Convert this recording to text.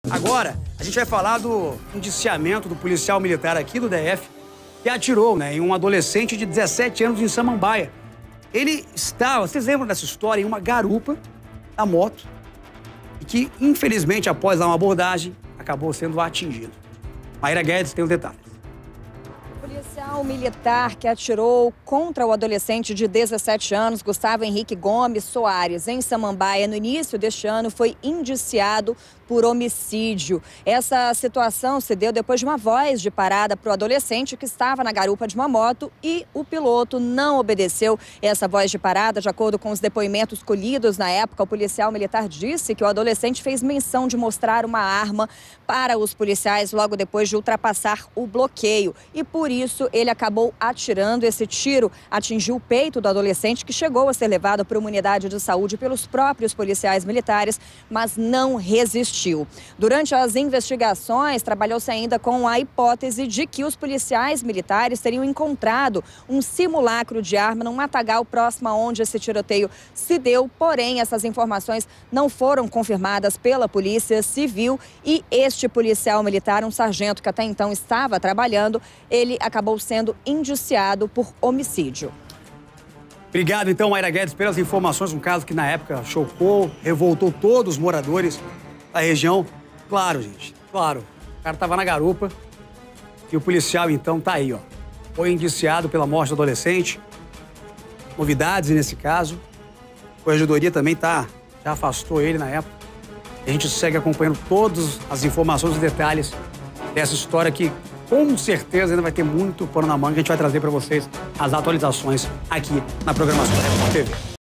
Agora, a gente vai falar do indiciamento do policial militar aqui do DF que atirou, em um adolescente de 17 anos em Samambaia. Ele estava, vocês lembram dessa história, em uma garupa da moto e que, infelizmente, após uma abordagem, acabou sendo atingido. Mayra Guedes tem os detalhes. O policial militar que atirou contra o adolescente de 17 anos, Gustavo Henrique Gomes Soares, em Samambaia, no início deste ano, foi indiciado por homicídio. Essa situação se deu depois de uma voz de parada para o adolescente que estava na garupa de uma moto e o piloto não obedeceu essa voz de parada. De acordo com os depoimentos colhidos na época, o policial militar disse que o adolescente fez menção de mostrar uma arma para os policiais logo depois de ultrapassar o bloqueio. E por isso ele acabou atirando. Esse tiro atingiu o peito do adolescente, que chegou a ser levado para uma unidade de saúde pelos próprios policiais militares, mas não resistiu. Durante as investigações, trabalhou-se ainda com a hipótese de que os policiais militares teriam encontrado um simulacro de arma num matagal próximo a onde esse tiroteio se deu. Porém, essas informações não foram confirmadas pela Polícia Civil e este policial militar, um sargento que até então estava trabalhando, ele acabou sendo indiciado por homicídio. Obrigado, então, Mayra Guedes, pelas informações. Um caso que, na época, chocou, revoltou todos os moradores da região. Claro, gente, claro. O cara tava na garupa e o policial, então, tá aí, ó. Foi indiciado pela morte do adolescente. Novidades nesse caso. A Corregedoria também já afastou ele na época. A gente segue acompanhando todas as informações e detalhes dessa história que, com certeza, ainda vai ter muito pano na manga. A gente vai trazer para vocês as atualizações aqui na programação da Record TV.